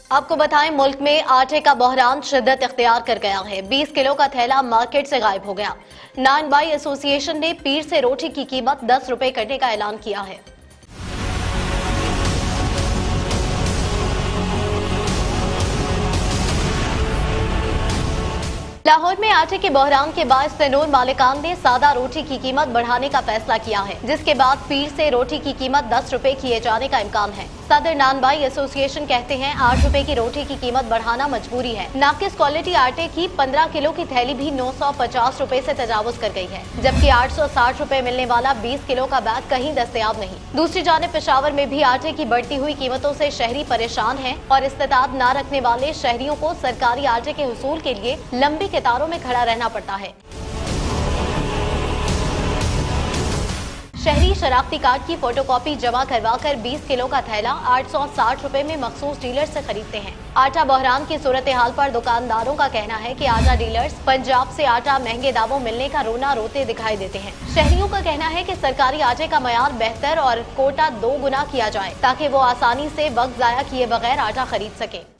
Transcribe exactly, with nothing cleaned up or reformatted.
आपको बताएं, मुल्क में आटे का बहरान शिद्दत इख्तियार कर गया है। बीस किलो का थैला मार्केट से गायब हो गया। नान बाई एसोसिएशन ने पीर से रोटी की कीमत दस रुपए करने का ऐलान किया है। लाहौर में आटे के बहरान के बाद तनूर मालिकान ने सादा रोटी की कीमत बढ़ाने का फैसला किया है, जिसके बाद पीर से रोटी की कीमत दस रुपए किए जाने का इम्कान है। सदर नानबाई एसोसिएशन कहते हैं आठ रुपए की रोटी की कीमत बढ़ाना मजबूरी है। नाकिस क्वालिटी आटे की पंद्रह किलो की थैली भी नौ सौ पचास रुपए से तजावुज कर गई है, जबकि आठ सौ साठ रुपए मिलने वाला बीस किलो का बैग कहीं दस्तयाब नहीं। दूसरी जानिब पेशावर में भी आटे की बढ़ती हुई कीमतों से शहरी परेशान हैं और इस्तेताद न रखने वाले शहरियों को सरकारी आटे के हुसूल के लिए लंबी कतारों में खड़ा रहना पड़ता है। शहरी शनाख्ती कार्ड की फोटोकॉपी जमा करवा कर बीस किलो का थैला आठ सौ साठ रुपए में मखसूस डीलर से खरीदते हैं। आटा बहरान की सूरत हाल पर दुकानदारों का कहना है कि आटा डीलर्स पंजाब से आटा महंगे दामों मिलने का रोना रोते दिखाई देते हैं। शहरियों का कहना है कि सरकारी आटे का मयार बेहतर और कोटा दो गुना किया जाए ताकि वो आसानी से वक्त जाया किए बगैर आटा खरीद सके।